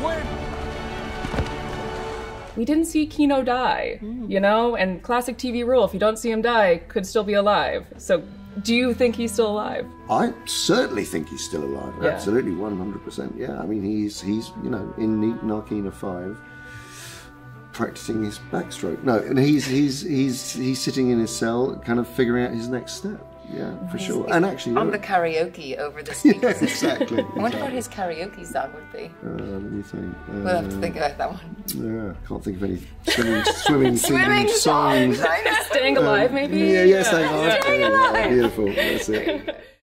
win. We didn't see Kino die, you know? And classic TV rule, if you don't see him die, could still be alive. So do you think he's still alive? I certainly think he's still alive. Yeah. Absolutely, 100%. Yeah, I mean, he's you know, in Narkina 5, practicing his backstroke. No, and he's sitting in his cell, kind of figuring out his next step. Yeah, for sure. And actually, on the karaoke over the speaker yeah, system. exactly. I wonder what his karaoke song would be. Let me think. We'll have to think about that one. Yeah, can't think of any swimming songs. Staying Alive, maybe? Yeah, Staying Alive. Staying Alive. Beautiful. That's it.